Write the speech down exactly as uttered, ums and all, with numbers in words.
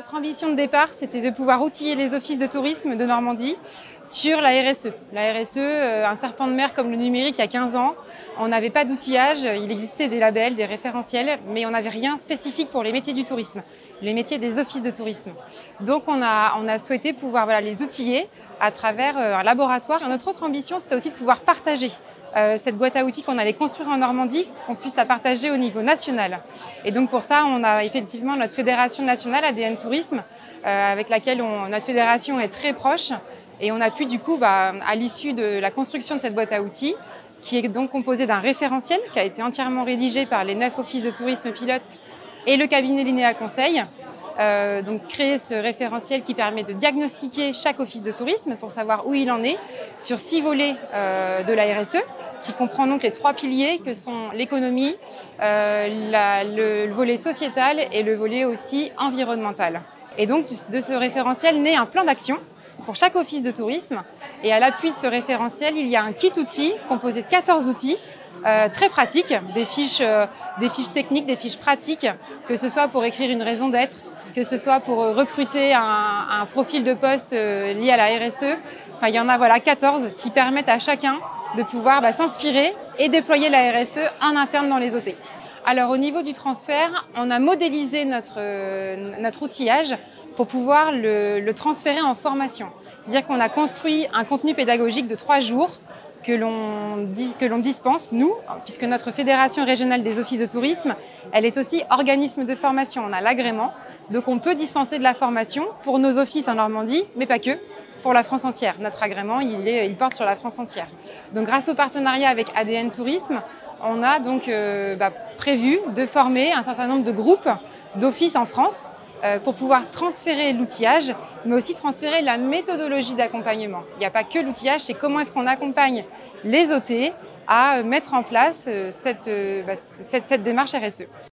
notre ambition de départ, c'était de pouvoir outiller les offices de tourisme de Normandie sur la R S E. La R S E, un serpent de mer comme le numérique il y a quinze ans, on n'avait pas d'outillage, il existait des labels, des référentiels, mais on n'avait rien spécifique pour les métiers du tourisme, les métiers des offices de tourisme. Donc on a, on a souhaité pouvoir voilà, les outiller à travers un laboratoire. Et notre autre ambition, c'était aussi de pouvoir partager Euh, cette boîte à outils qu'on allait construire en Normandie, qu'on puisse la partager au niveau national. Et donc pour ça, on a effectivement notre fédération nationale A D N Tourisme, euh, avec laquelle on, notre fédération est très proche. Et on a pu du coup, bah, à l'issue de la construction de cette boîte à outils, qui est donc composée d'un référentiel qui a été entièrement rédigé par les neuf offices de tourisme pilotes et le cabinet Linéa Conseil, Euh, donc créer ce référentiel qui permet de diagnostiquer chaque office de tourisme pour savoir où il en est sur six volets euh, de la R S E, qui comprend donc les trois piliers que sont l'économie, euh, la, le, le volet sociétal et le volet aussi environnemental. Et donc de ce référentiel naît un plan d'action pour chaque office de tourisme. Et à l'appui de ce référentiel, il y a un kit outils composé de quatorze outils Euh, très pratiques, des fiches, euh, des fiches techniques, des fiches pratiques, que ce soit pour écrire une raison d'être, que ce soit pour euh, recruter un, un profil de poste euh, lié à la R S E. Enfin, il y en a voilà, quatorze qui permettent à chacun de pouvoir bah, s'inspirer et déployer la R S E en interne dans les O T. Alors au niveau du transfert, on a modélisé notre, euh, notre outillage pour pouvoir le, le transférer en formation. C'est-à-dire qu'on a construit un contenu pédagogique de trois jours que l'on dispense, nous, puisque notre fédération régionale des offices de tourisme, elle est aussi organisme de formation, on a l'agrément, donc on peut dispenser de la formation pour nos offices en Normandie, mais pas que, pour la France entière. Notre agrément, il, est, il porte sur la France entière. Donc grâce au partenariat avec A D N Tourisme, on a donc euh, bah, prévu de former un certain nombre de groupes d'offices en France euh, pour pouvoir transférer l'outillage, mais aussi transférer la méthodologie d'accompagnement. Il n'y a pas que l'outillage, c'est comment est-ce qu'on accompagne les O T à mettre en place cette, euh, bah, cette, cette démarche R S E.